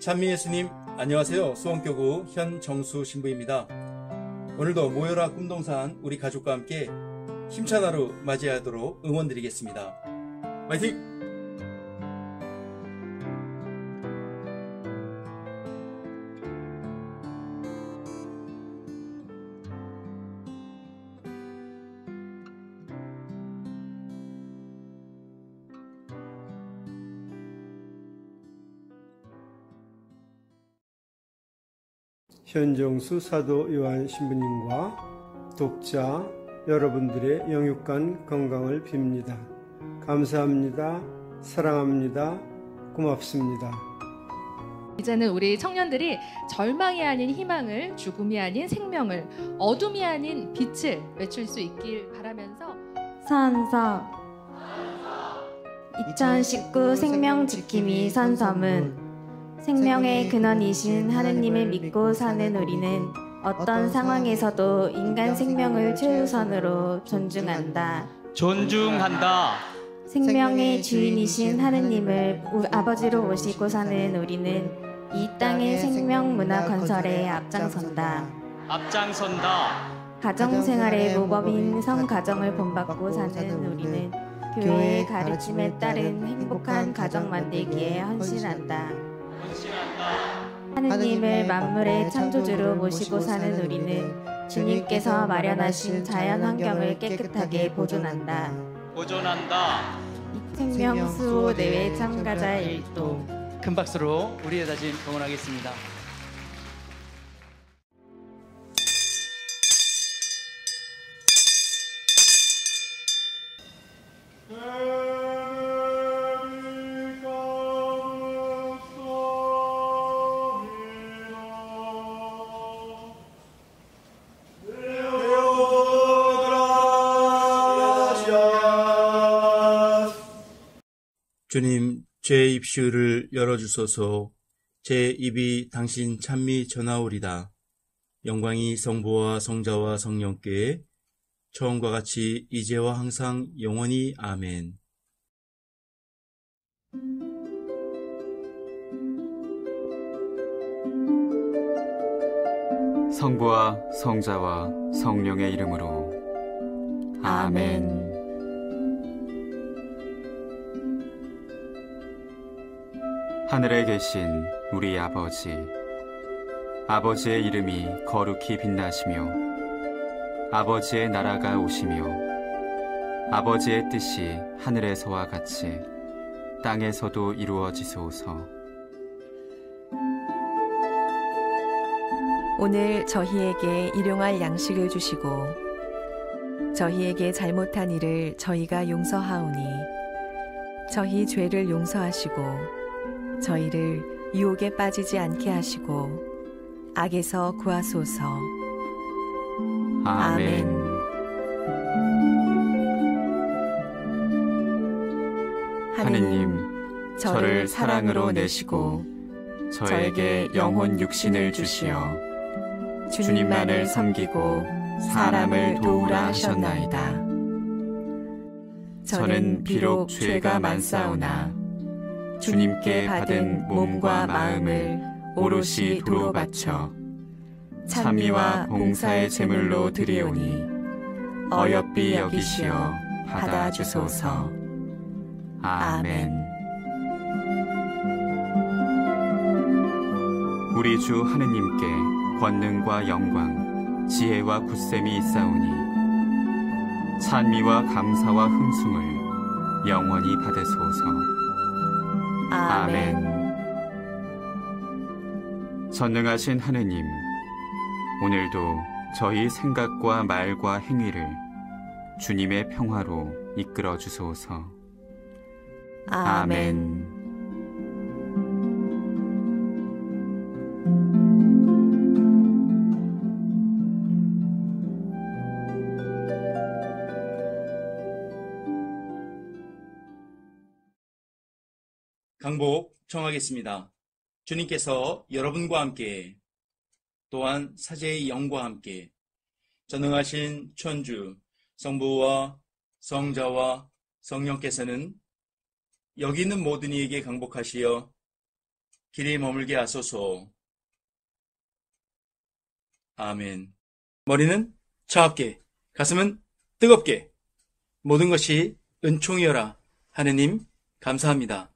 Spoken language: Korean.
찬미 예수님 안녕하세요. 수원교구 현정수 신부입니다. 오늘도 모여라 꿈동산 우리 가족과 함께 힘찬 하루 맞이하도록 응원드리겠습니다. 화이팅! 현정수 사도 요한 신부님과 독자 여러분들의 영육간 건강을 빕니다. 감사합니다. 사랑합니다. 고맙습니다. 이제는 우리 청년들이 절망이 아닌 희망을, 죽음이 아닌 생명을, 어둠이 아닌 빛을 외칠 수 있길 바라면서 선서 2019 생명 지킴이 선서문. 생명의 근원이신 하느님을 믿고 사는 우리는 어떤 상황에서도 인간 생명을 최우선으로 존중한다. 생명의 주인이신 하느님을 아버지로 모시고 사는 우리는 이 땅의 생명 문화 건설에 앞장선다. 가정생활의 모범인 성가정을 본받고 사는 우리는 교회의 가르침에 따른 행복한 가정 만들기에 헌신한다. 하느님을 만물의 창조주로 모시고 사는 우리는 주님께서 마련하신 자연 환경을 깨끗하게 보존한다. 생명 수호 대회 참가자 일동. 큰 박수로 우리의 다짐 응원하겠습니다. 주님, 제 입술을 열어주소서. 제 입이 당신 찬미 전하오리다. 영광이 성부와 성자와 성령께 처음과 같이 이제와 항상 영원히 아멘. 성부와 성자와 성령의 이름으로 아멘. 하늘에 계신 우리 아버지, 아버지의 이름이 거룩히 빛나시며 아버지의 나라가 오시며 아버지의 뜻이 하늘에서와 같이 땅에서도 이루어지소서. 오늘 저희에게 일용할 양식을 주시고 저희에게 잘못한 일을 저희가 용서하오니 저희 죄를 용서하시고 저희를 유혹에 빠지지 않게 하시고 악에서 구하소서. 아멘. 하느님, 저를 사랑으로 내시고 저에게 영혼 육신을 주시어 주님만을 섬기고 사람을 도우라 하셨나이다. 저는 비록 죄가 많사오나 주님께 받은 몸과 마음을 오롯이 도로 바쳐 찬미와 봉사의 제물로 드리오니 어여삐 여기시어 받아주소서. 아멘. 우리 주 하느님께 권능과 영광, 지혜와 굳셈이 있사오니 찬미와 감사와 hum승을 영원히 받으소서. 아멘. 전능하신 하느님, 오늘도 저희 생각과 말과 행위를 주님의 평화로 이끌어 주소서. 아멘. 강복 청하겠습니다. 주님께서 여러분과 함께 또한 사제의 영과 함께 전능하신 천주 성부와 성자와 성령께서는 여기 있는 모든 이에게 강복하시어 길이 머물게 하소서. 아멘. 머리는 차갑게, 가슴은 뜨겁게, 모든 것이 은총이여라. 하느님, 감사합니다.